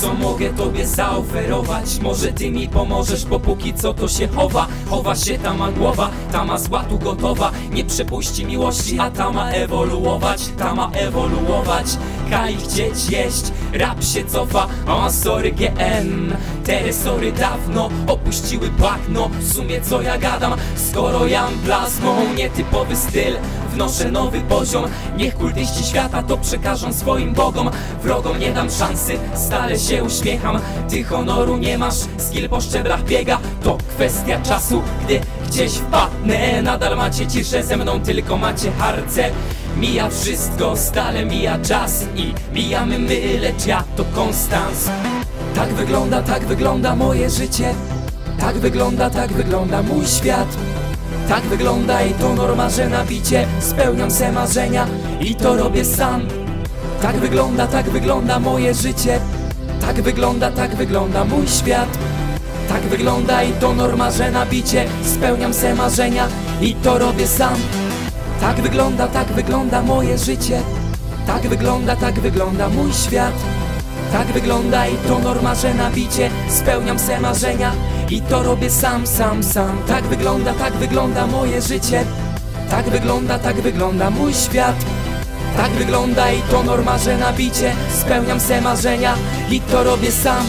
co mogę tobie zaoferować? Może ty mi pomożesz, bo póki co to się chowa. Chowa się ta ma głowa, ta ma zła tu gotowa. Nie przepuści miłości, a ta ma ewoluować. Ta ma ewoluować. Kaj chcieć jeść, rap się cofa. O sorry GN, te sorry dawno opuściły bagno. W sumie co ja gadam, skoro ja mam plazmą nietypowy styl, wnoszę nowy poziom. Niech kultyści świata to przekażą swoim bogom. Wrogom nie dam szansy, stale się uśmiecham. Ty honoru nie masz, skill po szczeblach biega. To kwestia czasu, gdy gdzieś wpadnę. Nadal macie ciszę ze mną, tylko macie harce. Mija wszystko, stale mija czas i mijamy my, lecz ja to konstans. Tak wygląda moje życie. Tak wygląda mój świat. Tak wygląda i to norma, że na bicie spełniam se marzenia i to robię sam. Tak wygląda moje życie. Tak wygląda mój świat. Tak wygląda i to norma, że na bicie spełniam se marzenia i to robię sam. Tak wygląda moje życie. Tak wygląda mój świat. Tak wygląda i to norma, że na bicie spełniam se marzenia i to robię sam. Tak wygląda moje życie. Tak wygląda mój świat. Tak wygląda i to norma, że na bicie spełniam se marzenia i to robię sam.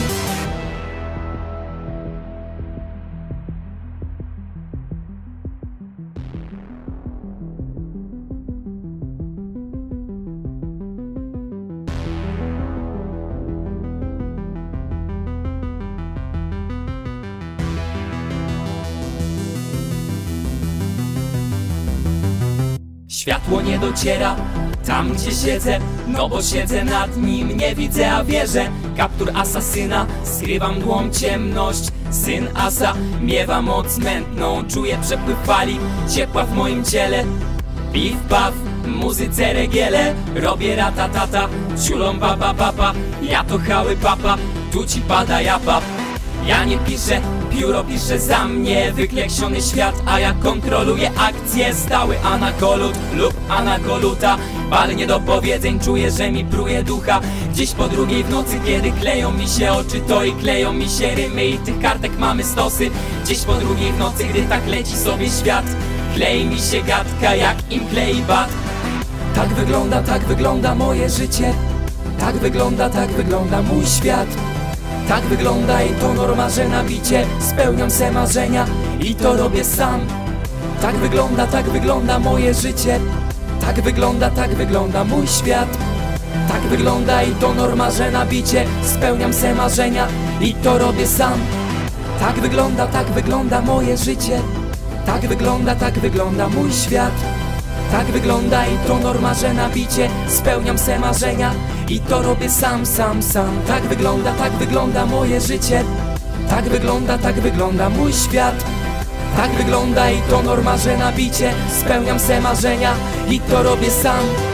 Światło nie dociera tam, gdzie siedzę, no bo siedzę nad nim, nie widzę, a wierzę. Kaptur asasyna, skrywam dłom ciemność. Syn asa miewa moc mętną, czuję przepływ fali, ciepła w moim ciele. Piw, paw, muzyce regiele, robię ratatata, ciulą papa, ja to chały papa, tu ci pada japa. Ja nie piszę, pióro pisze za mnie. Wykleksiony świat, a ja kontroluję akcje. Stały anakolut lub anakoluta. Bal niedopowiedzeń, czuję, że mi pruje ducha. Gdzieś po drugiej w nocy, kiedy kleją mi się oczy, to i kleją mi się rymy i tych kartek mamy stosy. Gdzieś po drugiej w nocy, gdy tak leci sobie świat, klei mi się gadka, jak im klei bat. Tak wygląda moje życie. Tak wygląda mój świat. Tak wygląda i to norma, że na bicie spełniam se marzenia i to robię sam. Tak wygląda moje życie. Tak wygląda mój świat. Tak wygląda i to norma, że na bicie spełniam se marzenia i to robię sam. Tak wygląda moje życie. Tak wygląda mój świat. Tak wygląda i to norma, że na bicie spełniam se marzenia i to robię sam. Tak wygląda moje życie. Tak wygląda mój świat. Tak wygląda i to norma, że na bicie spełniam se marzenia i to robię sam.